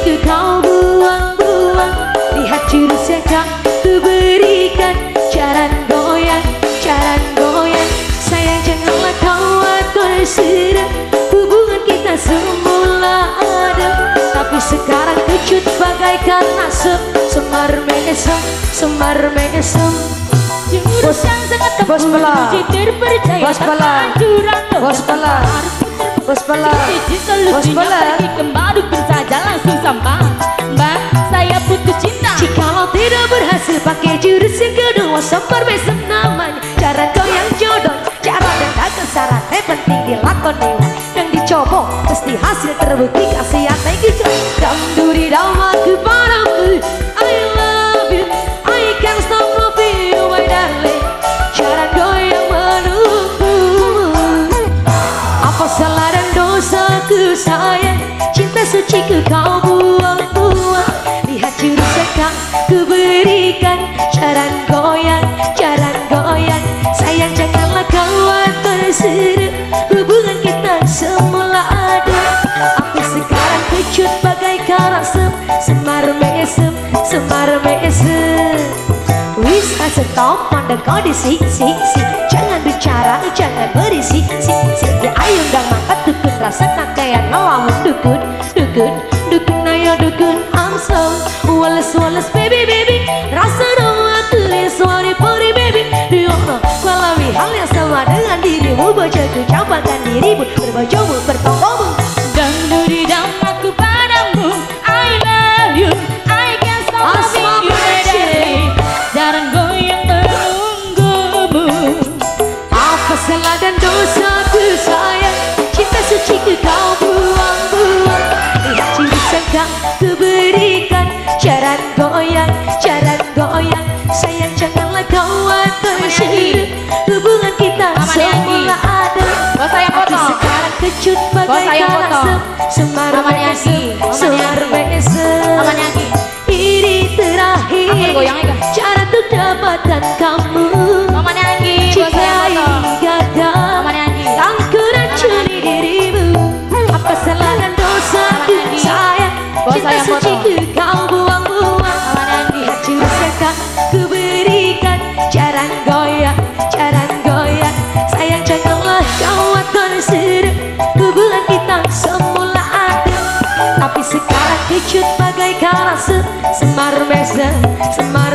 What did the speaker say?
suciku kau buang-buang. Lihat jurus yang tak kuberikan. Jalan goyang, sayang janganlah kau atur sudah. Hubungan kita semula ada, tapi sekarang kecut bagaikan asap. Semar mesem, semar mesem. Jurus yang sangat Bos Pala, terpercaya. Bos Pala, Bos Pala, Bos Pala, Bos Pala. Kembali pun saja langsung sampai. Mbak, saya putus cinta. Jikalau tidak berhasil pakai jurus yang kedua, semar mesem namanya. Cara goyang jodoh, cara dan tak syarat, penting dilakoni dan dicoba, pasti hasil terbukti. Kasih hati gitu. Dam duri dam aku padamu, I love you, I can't stop loving you my darling. Cara goyang menunggumu. Apa salah dan dosaku sayang, cinta suciku kau buang-buang. Lihat jurus yang kau kuberikan. Cara goyang, sayang janganlah kau atur sudah. Hubungan kita semula ada, tapi sekarang kecut bagaikan asap. Semar mesem, semar mesem. Wis stop pada kau di sisi. Jangan bicara, jangan berisi. Ya ayo dang mangkat dukun rasakan kayak ngelamun dukun. Ayo dukun I'm so walas baby rasa doa tulis sorry pori baby. Diono kualawi hal yang sama dengan dirimu. Bacaku campakkan dirimu, berbajumu, bertonggomu. Dan duri dam aku padamu, I love you, I can't stop loving you baby. Jarang goyang menunggumu. Apa salah dan dosaku sayang, cinta suciku kau buang-buang. Lihat jurus yang kau kuberikan. Jalan goyang, sayang janganlah kau atur sudah. Hubungan kita semula ada, tapi sekarang kecut bagaikan asap. Semar mesem, semar mesem. Ini terakhir cara untuk dapatkan kamu. Jika ini gagal, aku racuni dirimu. Apa salah dan dosaku sayang, cinta suciku kau buang-buang. Lihat jurus yang kau kuberikan. Jarang goyang, sayang janganlah kau atur sudah. Hubungan kita semula ada, tapi sekarang kecut bagaikan asap. Semar mesem, semar